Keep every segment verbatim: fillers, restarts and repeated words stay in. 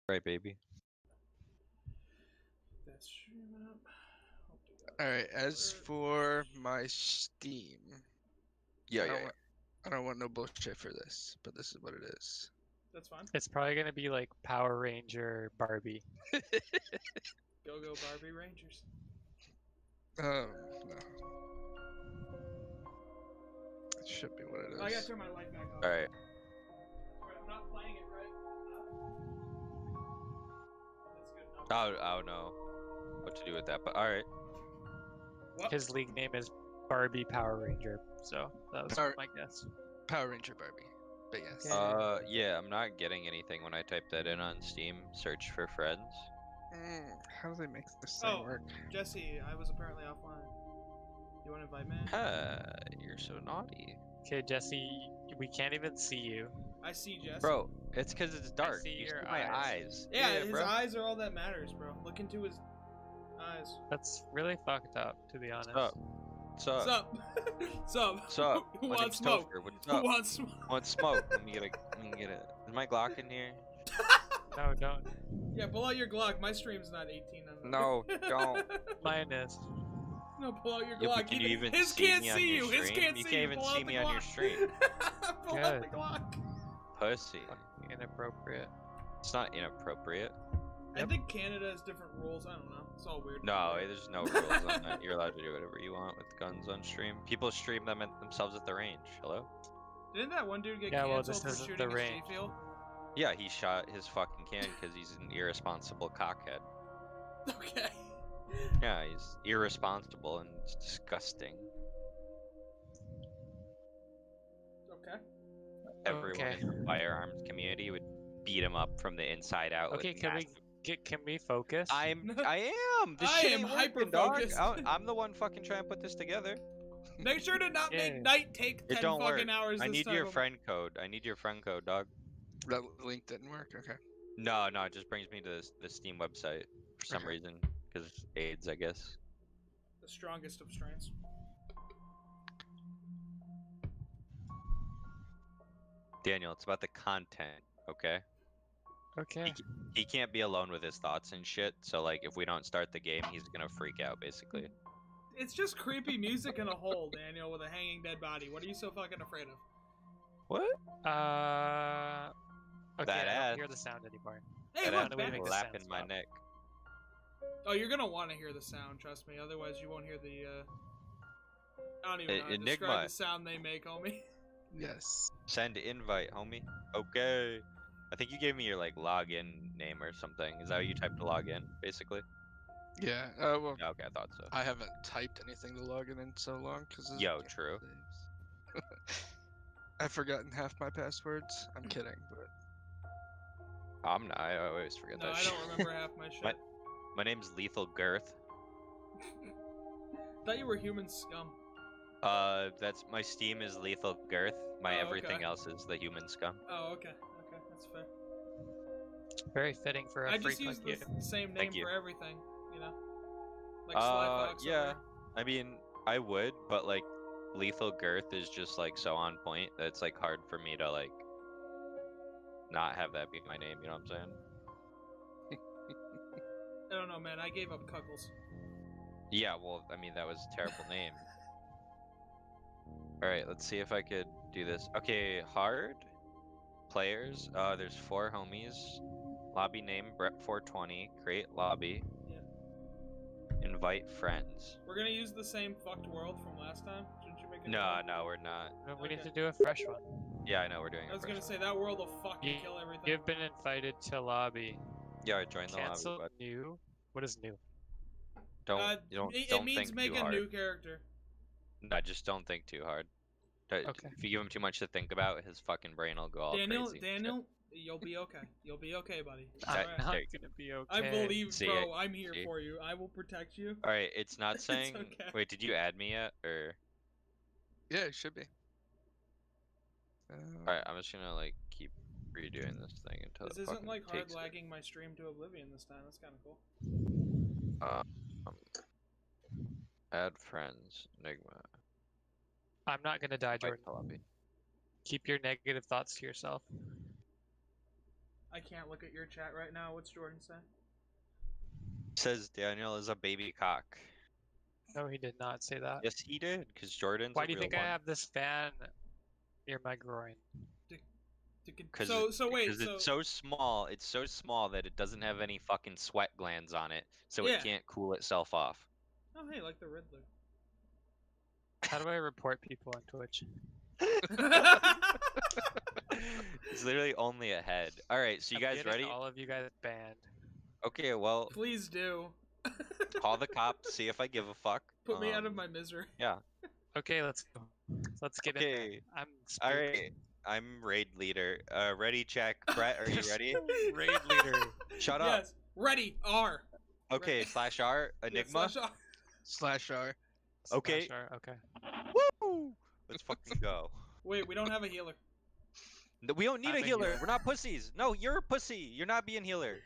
Right, baby. That's stream up. Hope to God All right. it As works. for my Steam, Yeah, I yeah, don't yeah. want, I don't want no bullshit for this, but this is what it is. That's fine. It's probably gonna be like Power Ranger Barbie. Go go Barbie Rangers. Um, no. It should be what it is. Oh, I gotta turn my light back on. All right. Right, I'm not playing it right. That's good enough. I don't, I don't know what to do with that, but all right. What? His league name is Barbie Power Ranger, so that was Power- my guess. Power Ranger Barbie. But yes. Yeah. Uh, yeah, I'm not getting anything when I type that in on Steam. Search for friends. Mm, how do they make this thing Oh, work? Jesse, I was apparently offline. You want to invite me? Huh, you're so naughty. Okay, Jesse, we can't even see you. I see Jesse. Bro, it's because it's dark. see you your see my eyes. eyes. Yeah, his bro. eyes are all that matters, bro. Look into his eyes. That's really fucked up, to be honest. up? What's up? What's up? What's up? What's up? Who My wants name's smoke? Topher. What's Who up? wants smoke? Want smoke? Let me get a. Let me get a. Is my Glock in here? No, don't. Yeah, pull out your Glock. My stream's not eighteen on No, don't. Mine is. No, pull out your Yeah, Glock. but can you even His see can't me on see your you. His stream? can't You see can't you. even Pull see out me the on your Glock. stream. Pull out the Glock. Pussy. Fucking inappropriate. It's not inappropriate. I think Canada has different rules. I don't know. It's all weird. No, there's no rules on that. You're allowed to do whatever you want with guns on stream. People stream them at themselves at the range. Hello? Didn't that one dude get Yeah, well, canceled this for isn't shooting the a range. J-Field? Yeah, he shot his fucking can because he's an irresponsible cockhead. Okay. Yeah, he's irresponsible and it's disgusting. Okay. Everyone Okay. in the firearms community would beat him up from the inside out. Okay, with can we massive- get? Can we focus? I'm. I am. This I shit am ain't working, dog. hyper-focused. I- I'm the one fucking trying to put this together. Make sure to not Yeah. make night take It ten don't fucking work. hours. I this need time your of- friend code. I need your friend code, dog. That link didn't work. Okay. No, no, it just brings me to this, the Steam website for some Okay. reason. Because AIDS, I guess. The strongest of strains. Daniel, it's about the content, okay? Okay. He can't be alone with his thoughts and shit, so like if we don't start the game, he's gonna freak out basically. It's just creepy music in a hole, Daniel, with a hanging dead body. What are you so fucking afraid of? What? Uh. Okay, That I ad. don't hear the sound anymore. Hey, That look, ad do we Ben. make was the lapping sound my stop? neck. Oh, you're gonna want to hear the sound, trust me. Otherwise, you won't hear the. uh... I don't even E- know how to Enigma. describe the sound they make, homie. Yes. Send invite, homie. Okay. I think you gave me your like login name or something. Is that how you typed to log in, basically? Yeah. Uh, well, Yeah, okay, I thought so. I haven't typed anything to log in in so long because. Yo, true. I've forgotten half my passwords. I'm kidding, but I'm not. I always forget No, that I shit. don't remember half my shit. My- My name's Lethal Girth. Thought you were human scum. Uh, that's my Steam is Lethal Girth. My Oh, everything okay. else is the human scum. Oh, okay. Okay, that's fair. Very fitting for a I freak just use like the you. s- same name Thank you. for everything, you know? Like Sly Uh, Fox. yeah. over. I mean, I would, but like, Lethal Girth is just like so on point that it's like hard for me to like not have that be my name. You know what I'm saying? I don't know, man. I gave up Cuckles. Yeah. Well, I mean, that was a terrible name. All right, let's see if I could do this. Okay, hard players. Uh, there's four homies. Lobby name Brett four twenty. Create lobby. Yeah. Invite friends. We're gonna use the same fucked world from last time. Shouldn't you make it? No, no, we're not. No, we need Okay. to do a fresh one. Yeah, I know we're doing I it. was gonna say that world will fucking You- kill everything. You've been invited to lobby. Yeah, I joined the Cancel lobby, but new. What is new? don't uh, you don't it, don't it means think make too a hard. new character. No, just don't think too hard. Uh, Okay. If you give him too much to think about, his fucking brain will go all Daniel, crazy. and shit. Daniel, you'll be okay. You'll be okay, buddy. I'm Alright. Not there- gonna be okay. I believe, See, bro. I'm here see. for you. I will protect you. All right, it's not It's saying. okay. Wait, did you add me yet, or? yeah, it should be. Uh, All right, I'm just gonna like keep redoing this thing until This it isn't fucking like hard takes it. lagging my stream to oblivion this time. That's kind of cool. Um, add friends, Enigma. I'm not gonna die, Invite Jordan. to lobby. Keep your negative thoughts to yourself. I can't look at your chat right now. What's Jordan say? Says Daniel is a baby cock. No, he did not say that. Yes, he did, because Jordan's Why a do you real think I one. have this fan near my groin? Cause So it- so wait because so, it's so small, it's so small that it doesn't have any fucking sweat glands on it, so Yeah. it can't cool itself off. oh hey like the Riddler. How do I report people on Twitch? It's literally only a head. All right, so you I'm guys getting ready? All of you guys banned. Okay, well, Please do. call the cops, see if I give a fuck. Put me out of Um, my misery. Yeah. Okay, let's go. Let's get in there. Okay. I'm All spooked. right. I'm raid leader. Uh, ready? Check. Brett, are you ready? Raid leader. Shut up. Yes. Ready. R. Okay. Ready. Slash R. Yeah, Enigma. slash R. Slash R. Okay. Slash R, okay. Woo! Let's fucking go. Wait, we don't have a healer. No, we don't need I'm a a healer. healer. We're not pussies. No, you're a pussy. You're not being healer.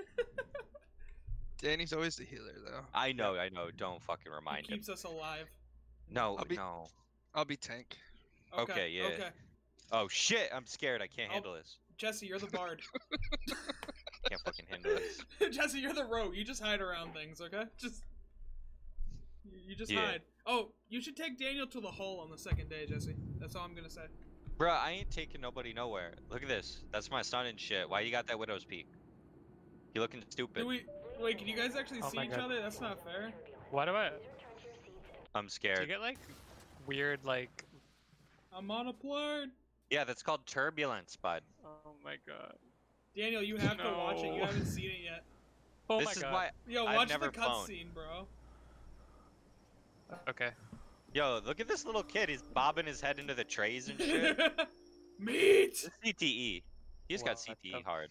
Danny's always the healer, though. I know. I know. Don't fucking He remind him. keeps us alive. No. I'll be- No. I'll be tank. Okay. Okay, yeah. Okay. Oh shit! I'm scared. I can't I'll- handle this. Jesse, you're the bard. Can't fucking handle this. Jesse, you're the rogue. You just hide around things, okay? Just. You you just Yeah. hide. Oh, you should take Daniel to the hole on the second day, Jesse. That's all I'm gonna say. Bruh, I ain't taking nobody nowhere. Look at this. That's my son and shit. Why you got that widow's peak? You looking stupid. Do we? Wait, can you guys actually Oh see my each God. other? That's not fair. Why do I? I'm Do you scared. get like weird like? I'm on a plane. Yeah, that's called turbulence, bud. Oh my god. Daniel, you have to watch it. You No. haven't seen it yet. Oh this my is god. why. Yo, I've watch never the flown. cutscene, bro. Okay. Yo, look at this little kid. He's bobbing his head into the trays and shit. Meat. It's C T E. He's got Wow, C T E that's- hard.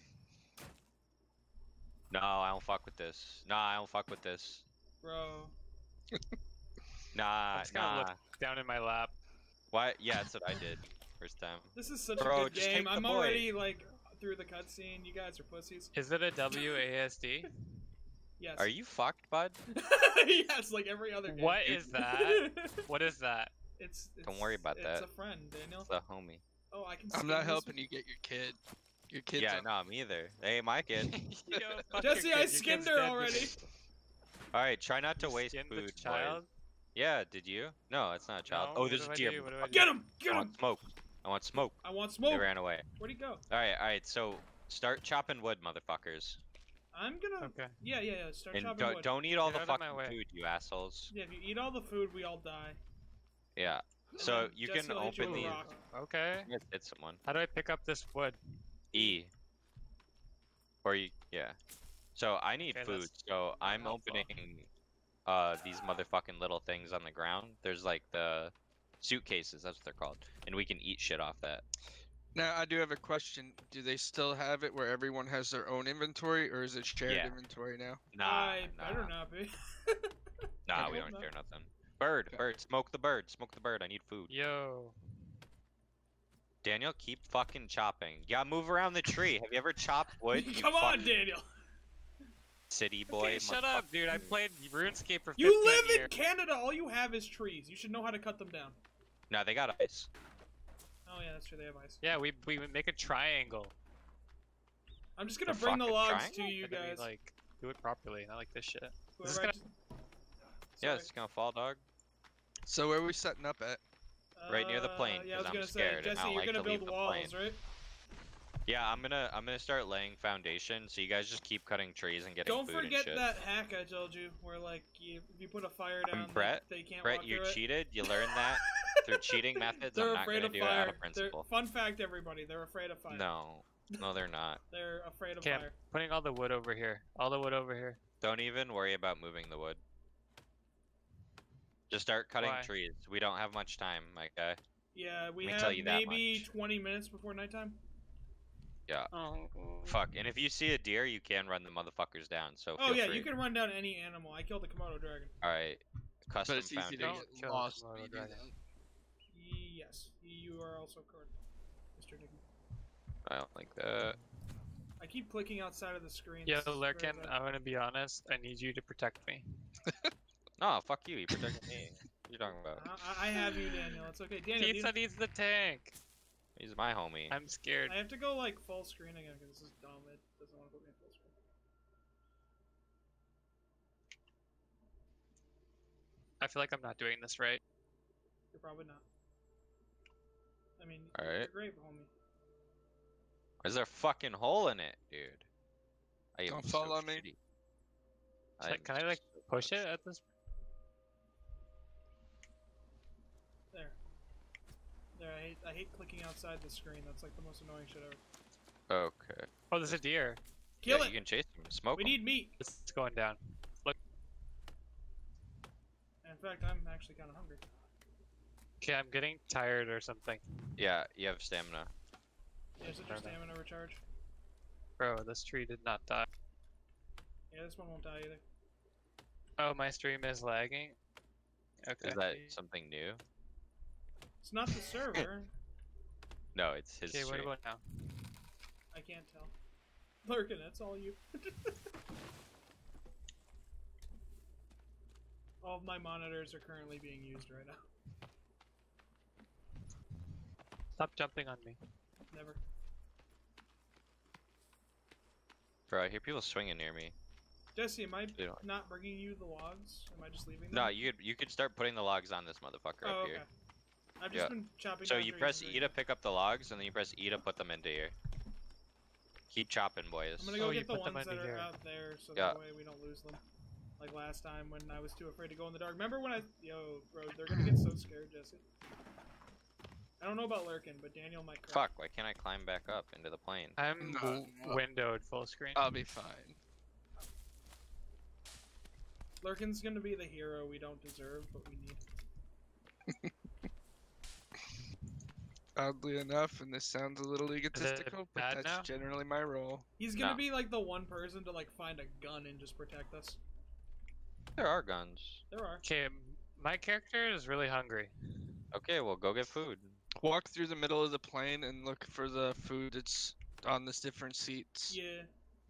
No, I don't fuck with this. Nah, I don't fuck with this. Bro. Nah, I'm just gonna nah. look down in my lap. Why? Yeah, that's what I did first time. This is such Bro, a good just game. take the I'm boy. already like through the cutscene. You guys are pussies. Is it a W A S D? Yes. Are you fucked, bud? yes, like every other game. What is that? What is that? It's, it's. Don't worry about it's that. a friend, Daniel. It's a homie. Oh, I can. I'm skin not this helping one. you get your kid. Your kid's Yeah, on- no, me either. Hey, my kid. Yo, fuck your Jesse, kid. I Your skinned kid's her dead. already. All right, try not to You waste skinned the food, boys. child? Yeah, did you? No, it's not a child. No, oh, what there's do a I deer. do? What do I do? Get him! Get I him! want smoke. I want smoke. I want They smoke. ran away. Where'd he go? All right, all right. So start chopping wood, motherfuckers, I'm gonna. Okay. Yeah, yeah, yeah. Start and chopping don't wood. don't eat all Get the out of my fucking way. food, you assholes. Yeah, if you eat all the food, we all die. Yeah. And So then you Jesse can will hit you open with a these. rock. Okay. Let's hit someone. How do I pick up this wood? E. Or you, yeah. So I need Okay, food. that's So I'm helpful. opening uh these motherfucking little things on the ground. There's like the suitcases. That's what they're called, and we can eat shit off that. Now I do have a question. Do they still have it where everyone has their own inventory, or is it shared Yeah. inventory now? Nah, I nah, better not be. nah. I We hope don't not. share nothing. Bird, Okay. bird, smoke the bird, smoke the bird. I need food. Yo. Daniel, keep fucking chopping. Yeah, move around the tree. Have you ever chopped wood? you Come on, fucking Daniel. city boy. Okay, shut up, motherfucker. dude. I played RuneScape for fifteen You live in years. Canada. All you have is trees. You should know how to cut them down. Nah, they got ice. Oh yeah, that's true. They have ice. Yeah, we we would make a triangle. I'm just gonna The bring the fucking logs to triangle? you But we, guys. like do it properly, not like this shit. Whoever this I gonna- just- Yeah, Sorry. it's gonna fall, dog. So where are we setting up at? right near the plane, Uh, yeah, I 'cause was I'm gonna scared say, and I Jesse, don't you're like gonna to leave build the walls, plane. right? Yeah, I'm gonna I'm gonna start laying foundation. So you guys just keep cutting trees and getting Don't food and forget shit. that hack I told you, where like you, if you put a fire Um, down, they- Brett, they, can't Brett, walk you through it. cheated. You learned that through cheating methods. They're I'm not afraid gonna of do it fire. out of They're, principle. fun fact, everybody, they're afraid of fire. No, no, they're not. They're afraid of Okay, I'm fire. putting all the wood over here. All the wood over here. Don't even worry about moving the wood. Just start cutting Why? trees. We don't have much time, my guy. Yeah, we Let me have tell you that maybe much. twenty minutes before nighttime. Oh. Fuck. And if you see a deer, you can run the motherfuckers down. So Oh feel yeah, free. you can run down any animal. I killed a Komodo dragon. All right. Custom But it's easy to foundation. Don't get kill lost Komodo when you do dragon. that. Yes, you are also correct, Mister Dickey. I don't like that. I keep clicking outside of the screen. Yo, This is very Lurkin, bad. I'm gonna be honest. I need you to protect me. No, fuck you. You protected me. What are you talking about? I, I have you, Daniel. It's okay, Daniel. do you- Pizza needs the tank. He's my homie. I'm scared. I have to go like full screen again because this is dumb. It doesn't want to put me in full screen. I feel like I'm not doing this right. You're probably not. I mean, All you're right. great, homie. Is there a fucking hole in it, dude? I am Don't so fall on me. shitty. Can I- I'm Can I like so push it shitty. at this? There. There. I hate. I hate clicking outside the screen. That's like the most annoying shit ever. Okay. Oh, there's a deer. Kill yeah, it. You can chase him. Smoke We him. need meat. It's going down. In fact, I'm actually kind of hungry. Okay, I'm getting tired or something. Yeah, you have stamina. Yeah, is it your Fair enough. stamina recharge? Bro, this tree did not die. Yeah, this one won't die either. Oh, my stream is lagging. Okay. Is that something new? It's not the server. No, it's his Okay, what stream. about now? I can't tell. Lurkin, that's all you. All of my monitors are currently being used right now. Stop jumping on me. Never. Bro, I hear people swinging near me. Jesse, am I They don't- not bringing you the logs? Am I just leaving them? No, you could you could start putting the logs on this motherfucker Oh, up okay. here. I've just Yeah. been chopping So down you trees press and E to pick up the logs, and then you press E to put them into here. Keep chopping, boys. I'm gonna go Oh, you get the put them ones that into are here. out there so Yeah. that way we don't lose them. Like last time when I was too afraid to go in the dark. Remember when I... Yo, bro, they're gonna get so scared, Jesse. I don't know about Lurkin, but Daniel might cry. Fuck, why can't I climb back up into the plane? I'm No, w- no. windowed full screen. I'll be fine. Lurkin's gonna be the hero we don't deserve, but we need. Oddly enough, and this sounds a little egotistical, but bad that's now? generally my role. He's gonna No. be like the one person to like find a gun and just protect us. There are guns. There are. Okay, my character is really hungry. Okay, well go get food. Walk through the middle of the plane and look for the food that's on the different seats. Yeah.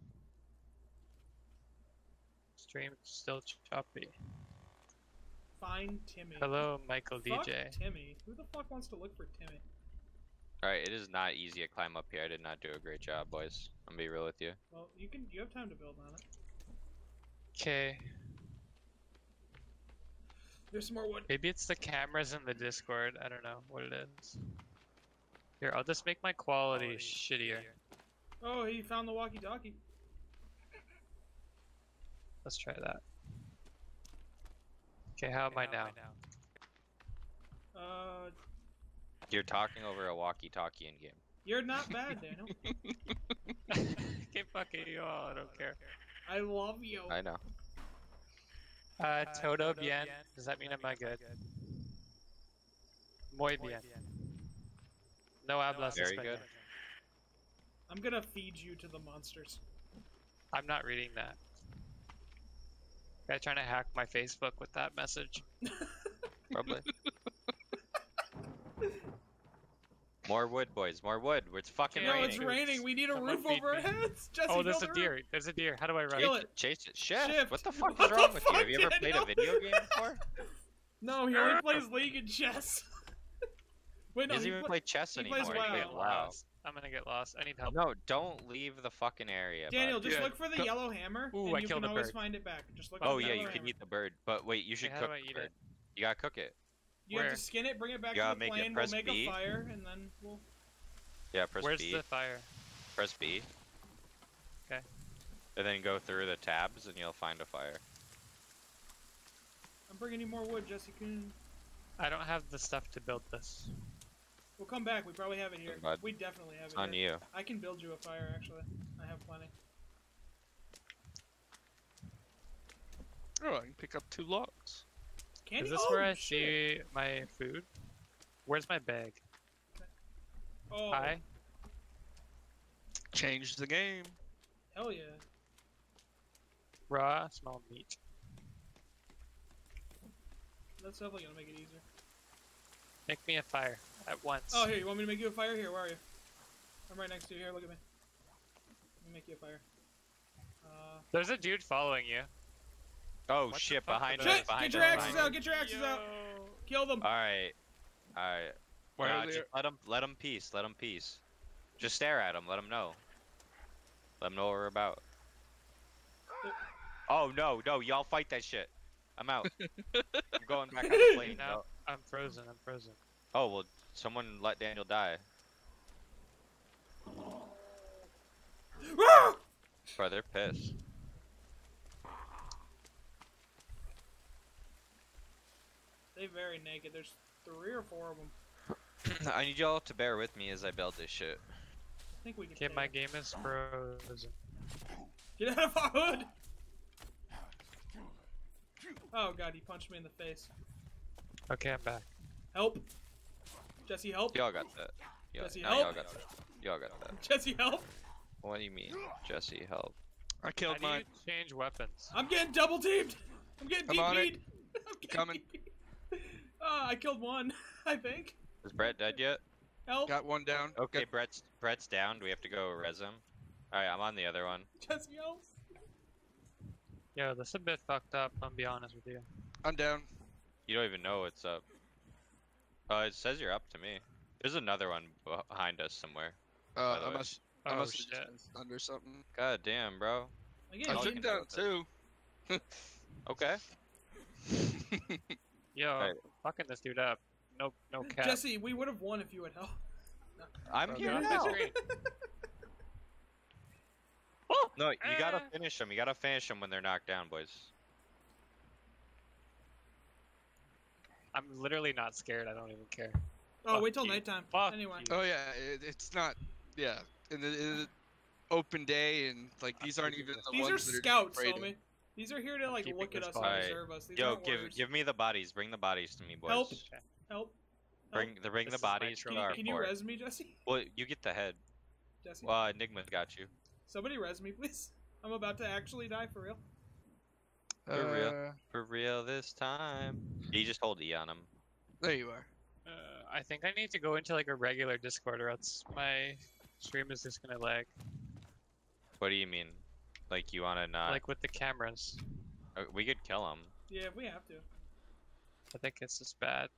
Stream still choppy. Find Timmy. Hello, Michael Fuck D J. Timmy. Who the fuck wants to look for Timmy? Alright, it is not easy to climb up here. I did not do a great job, boys. I'm gonna be real with you. Well, you can. You have time to build on it. Okay, There's some more wood. maybe it's the cameras in the Discord. I don't know what it is. Here, I'll just make my quality shittier. Oh, he found the walkie-talkie. Let's try that. Okay, how am I now? Uh, You're talking over a walkie-talkie in game. you're not bad, Daniel. Okay, fuck it, you all. I don't care. I love you. I know. Uh, todo bien. Does that mean am I good? Muy bien. No hablas Very español. good. I'm gonna feed you to the monsters. I'm not reading that. Guy trying to hack my Facebook with that message. Probably. More wood, boys. More wood. It's fucking Yeah, No, raining. it's raining. We need a Someone roof feed over our me. heads. Jesse, Oh, there's build a roof. deer. There's a deer. How do I run? Kill Chase it. Chase it. Shift. Shift. What the fuck What is wrong the with you? Have you fuck, ever played a Daniel? video game before? No, he only plays League and chess. Wait, He no, doesn't he even pla- play chess he anymore. plays He WoW. plays Get WoW. lost. I'm gonna get lost. I need help. No, don't leave the fucking area. Daniel, bud. just Yeah, look for the go- yellow hammer, Ooh, and I you killed can a always bird. find it back. Just look. Oh for the yeah, yellow you can hammer. eat the bird, but wait, you should how cook do I the eat bird. it? You gotta cook it. You have Where? to skin it, bring it back You to gotta the make it plane. We'll press make B. a fire, and then we'll. Yeah, press Where's B. the fire? Press B. Okay. And then go through the tabs, and you'll find a fire. I'm bringing you more wood, Jesse Coon. I don't have the stuff to build this. We'll come back. We probably have it here. Bud. We definitely have It's it on here. you. I can build you a fire, actually. I have plenty. Oh, I can pick up two logs. Can Is you? this Oh, where I shit. see my food? Where's my bag? Oh, Hi. Change the game. hell yeah. Raw small meat. That's definitely gonna make it easier. Make me a fire at once. Oh, here, you want me to make you a fire? Here, where are you? I'm right next to you. Here, look at me. Let me make you a fire. Uh, There's a dude following you. Oh What the shit! fuck Behind was us! Shit! Behind Get us! your axes behind out! Get your axes out! Yo. Kill them! All right, all right. Why Nah, are they? just let them, let them peace, let them peace. Just stare at them, let them know. Let them know what we're about. Oh no, no, y'all fight that shit. I'm out. I'm going back on the plane. No, No. I'm frozen. I'm frozen. Oh well, someone let Daniel die. Bro, they're pissed. They very naked. There's three or four of them. I need y'all to bear with me as I build this shit. I think we can. Okay, take my it. game is frozen. Get out of our hood! Oh god, he punched me in the face. Okay, I'm back. Help! Jesse, help! Y'all got that. Y'all, Jesse, nah, help! y'all got that. Y'all got that. Jesse, help! What do you mean, Jesse? Help. I How killed do mine. you change weapons? I'm getting double teamed! I'm getting I'm on it. D P'd! I'm getting Coming. D P'd. Uh, I killed one, I think. Is Brett dead yet? Help! Got one down. Okay, Got- Brett's Brett's down. Do we have to go res him? Alright, I'm on the other one. Jesse, help! Yo, this is a bit fucked up. I'm be honest with you. I'm down. You don't even know what's up. Uh, it says you're up to me. There's another one behind us somewhere. Uh, By the I way. must. I Oh must have shit. just been under something. God damn, bro. I get I I'll took get down with it. two. Okay. Yo, Alright. I'm fucking this dude up. No, no cap. Jesse, we would have won if you had helped. I'm Okay. here Get off now. my screen. No, you gotta Eh. finish them. You gotta finish them when they're knocked down, boys. I'm literally not scared. I don't even care. Oh, Fuck wait till you. nighttime. Fuck Anyway. you. Oh yeah, it, it's not. Yeah, in the, in the open day, and like these I'm aren't keeping even this- the These are ones that scouts, are just homie. These are here to I'm like keeping look at this us body. and Alright. observe us. These Yo, aren't give warriors. give me the bodies. Bring the bodies to me, boys. Help. Okay. Help. Bring Help. the bring This the is my bodies to trophy. Can, our you, can you fort. res me, Jesse? Well, you get the head. Jesse. Well, Enigma's got you. Somebody res me, please. I'm about to actually die for real. For real. Uh, For real this time. You just hold E on him. there you are. Uh, I think I need to go into like a regular Discord, or else my stream is just gonna lag. What do you mean? Like you wanna not? Like with the cameras. Uh, we could kill him. Yeah, we have to. I think it's just bad.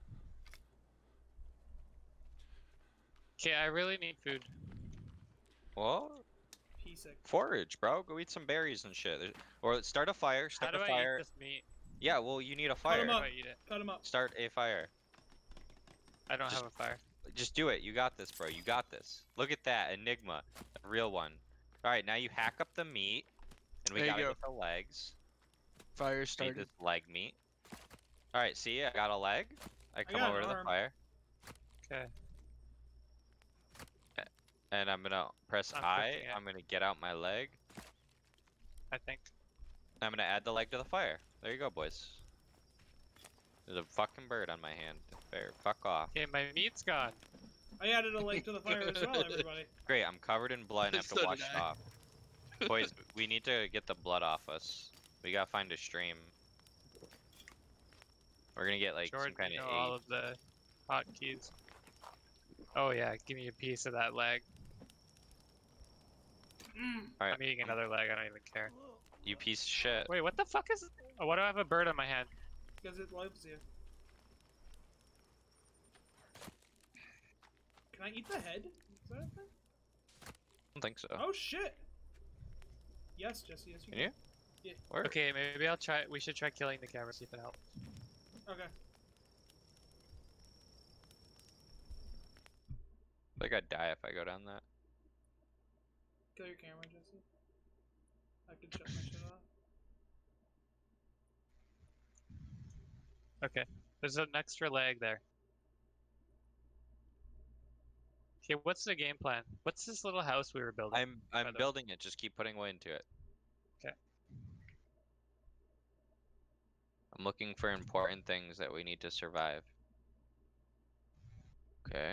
Okay, I really need food. Well, P sick. forage, bro. Go eat some berries and shit. There's- Or start a fire. How Start do a I fire. eat this meat? Yeah, well, you need a Cut fire. 'em How up. do I eat it? Cut him up. Start a fire. I don't Just- have a fire. Just do it. You got this, bro. You got this. Look at that. Enigma. A real one. Alright, now you hack up the meat. And we There you gotta go. get the legs. Fire Need started. this leg meat. Alright, see, I got a leg. I come got over an to the arm. fire. Okay. And I'm gonna press I'm I. cooking it. I'm gonna get out my leg. I think. I'm gonna add the leg to the fire. There you go, boys. There's a fucking bird on my hand. Bear, fuck off. Okay, my meat's gone. I added a leg to the fire as well, everybody. Great, I'm covered in blood and have to So wash did it I. off. Boys, we need to get the blood off us. We gotta find a stream. We're gonna get like Jordan, some kind you of know all aid. of the hotkeys. Oh yeah, give me a piece of that leg. Mm. Alright. I'm eating another leg. I don't even care. You piece of shit. Wait, what the fuck is? Oh, why do I have a bird on my hand? Because it loves you. Can I eat the head? Is that a thing? I don't think so. Oh shit! Yes, Jesse, yes you Can you? Where? Okay, maybe I'll try. We should try killing the camera, see if it helps. Okay. I think I'd die if I go down that. Kill your camera, Jesse. I can shut my shit off. Okay, there's an extra leg there. Okay, what's the game plan? What's this little house we were building? I'm I'm the way. building it. Just keep putting away into it. 'Kay. I'm looking for important things that we need to survive. Okay.